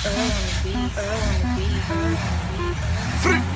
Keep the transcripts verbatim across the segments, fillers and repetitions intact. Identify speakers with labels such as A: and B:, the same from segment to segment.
A: Earl on the beat, Earl on the beat, Earl on the beat.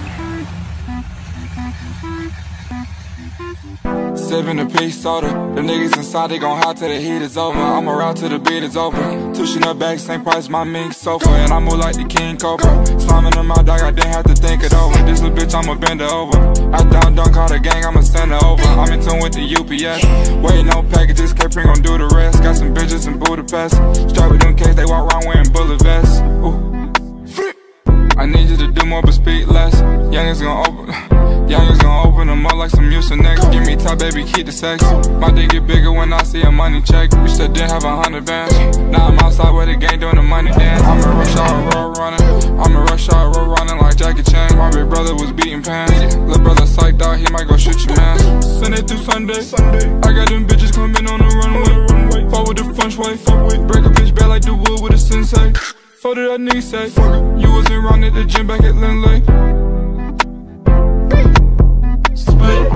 B: Sippin' a peach soda. The niggas inside, they gon' hide till the heat is over. I'ma ride till the beat is over. Tuition up back, same price my mink sofa. And I move like the king cobra. Slimin in my dog, I didn't have to think it over. This little bitch, I'ma bend her over. After I'm done, call the gang, I'ma send her over. I'm in tune with the U P S. Waiting on packages, K-Pring gon' do the rest. Got some bitches in Budapest. Straight with them K's, they walk around wearing bullet vests. Ooh. I need you to do more but speak less. Youngins gon' open Youngins gon' open them up like some Mucinex. Give me top, baby, keep the sex. My dick get bigger when I see a money check. Used to didn't have a hundred bands. Now I'm outside with the gang doing the money dance. I'm in rush hour road running. I'm in rush hour road running like Jackie Chan. My big brother was beating pants. Lil' brother psyched out, he might go shoot your man. Sunday through Sunday, I got them bitches coming on the runway. Fall with the French way. Break a bitch bad like the wood with a sensei. Fuck did that nigga say? You wasn't around at the gym back at Lindley. Split.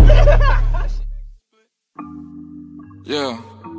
B: Yeah.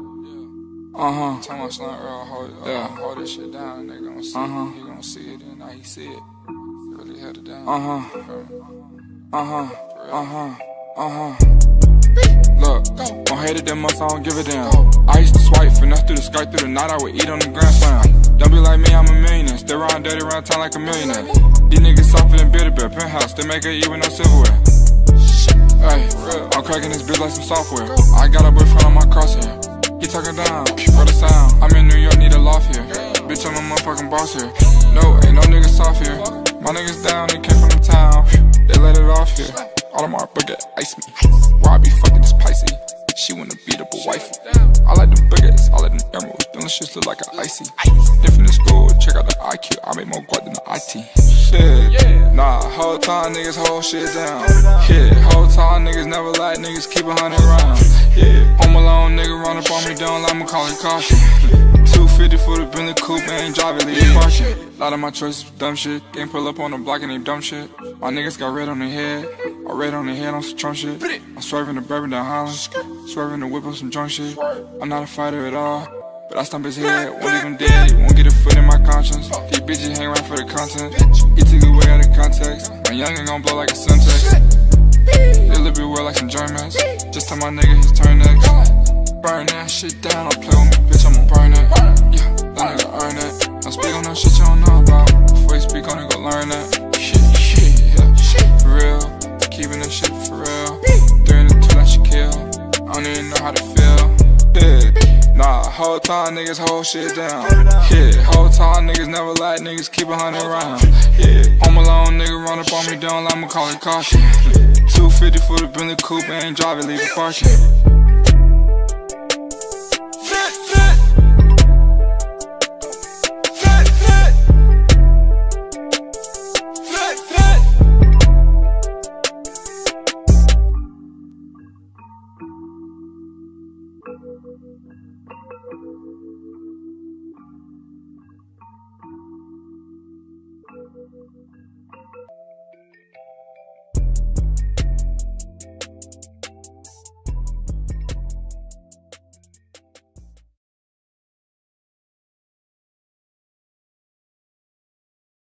B: Uh huh. Tell my son Earl, hold, uh, yeah. hold this shit down. They gon' see uh -huh. it. He gon' see it, and now he see it. Really held it down. Uh huh. Uh huh. Uh huh. Uh huh. Look, don't hate it that much, I don't give a damn. I used to swipe, finesse through the skirt through the night, I would eat on the grand slam. Don't be like me, I'm a millionaire. Stay around dirty around town like a millionaire. These niggas softer than Bitter Bear, penthouse, they make it even no silverware. Hey, I'm cracking this bitch like some software. I got a boyfriend on my crosshair. He talking down, brother sound. I'm in New York, need a loft here. Bitch, I'm a motherfucking boss here. No, ain't no niggas soft here. My niggas down, they came from the town. They let it off here. All of my baguette ice me. Why I be fucking this Pisces? She wanna beat up a wifey. I like them baguettes, I like them emeralds. Them shits look like an icy. Different in school, check out the I Q. I make more guap than the I T. Shit, nah, whole time niggas hold shit down. Yeah, whole time niggas never like niggas keep a hundred rounds. Yeah, home alone nigga run up on me, don't like me calling caution. two fifty for the Bentley coupe, ain't driving, leave parking. Lot of my choices dumb shit. Can't pull up on the block and they dumb shit. My niggas got red on their head. I red on their head on some Trump shit. I'm swerving the bourbon down Holland. Swerving the whip on some drunk shit. I'm not a fighter at all, but I stomp his head. Won't leave him dead, won't get a foot in my conscience. These bitches hang around for the content. He took it way out of context. My youngin' gon' blow like a Suntex. They little bit weird like some Germans. Just tell my nigga his turn next. Burn that shit down, don't play with me, bitch, I'ma burn it. Yeah, that nigga earn it. I speak on that shit you don't know about. Before you speak on it, go learn that. Shit, shit, yeah, for real. Keeping that shit for real. During the two that she kill. I don't even know how to feel. Yeah, nah, whole time niggas hold shit down. Yeah, whole time niggas never like niggas keep a hundred rounds. Yeah, home alone nigga run up on me, don't like me call it caution. two fifty for the Bentley coupe, ain't driving, leave it parking.